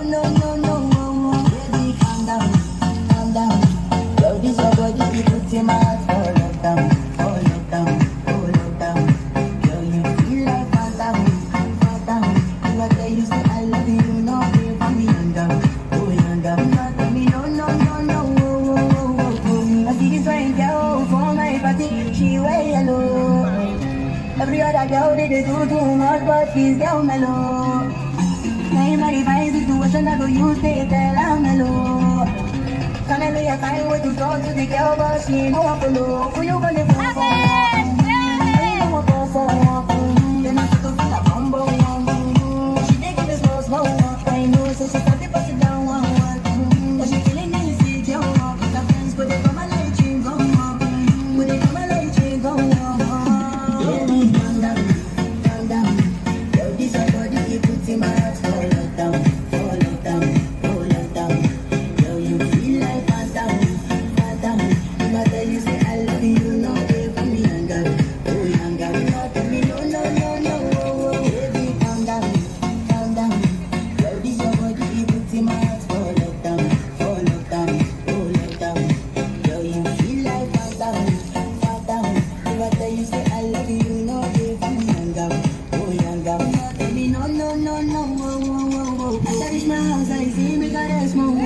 no, no, no, no, no. Baby, calm down, calm down. Yo, this your body, it puts in my heart for lockdown, for lockdown, for lockdown. Girl, you feel like phantom, phantom. You are there, you say I love you, no fear for me, young girl, oh young girl. You tell me no, no, no, no, oh, oh, oh, oh. I see this fine girl for my party, she wear yellow. Every other girl they do too much, but this girl mellow. Now in my fine situation, I go use they tell I'm mellow. Can I lay a time with you talk to the girl, but she ain't no one follow. Who you gonna fall for? I ain't no one fall for. Then I start to feel a bumble. She taking this slow, slow. I know, so she start to pass it down one, one. But she feeling easy, girl. With her friends, but they come and let you go. But they come and let you go. Baby, calm down, calm down. Yo, this your body, it puts in my heart for lockdown, for lockdown, for lockdown. Yo, you feel like phantom, phantom. No matter you say I love you, no way for me, young girl, oh young girl. No tell me no, no, no, no, oh, oh. Baby, calm down, calm down. Yo, this your body, it puts in my heart for lockdown, for lockdown, oh lockdown. Yo, you feel like phantom, phantom. No matter you say I love you, no way for me, young girl, oh young girl. No tell me no, no, no, no, oh, oh, oh, oh. As I reach my house, I see me got a smoke.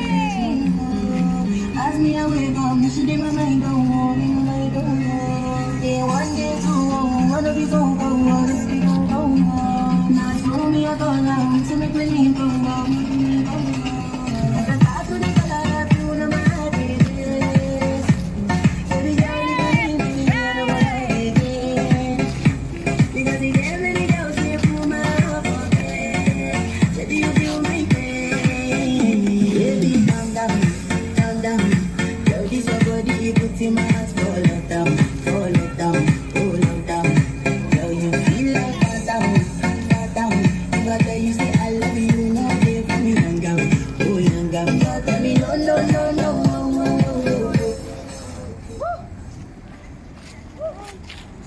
Ask me how we go, me should in my mind go on, in my mind go on. Day one, day two, one of you go on, this we go on. Now show me a dollar, so make me leave go on. As I start to the color, I feel no my business. Baby girl, you don't need me, I don't want to be. Because you get many girls, they pull my heart for me. Say, do you feel my pain? Baby, calm down, calm down. Yo, this your body, it puts in my heart for lockdown, for lockdown, oh lockdown. Yo, you feel like phantom, phantom. You are there, you say I love you, no way for me, young girl, oh young girl. You tell me no, no, no, no, oh, oh, oh, oh.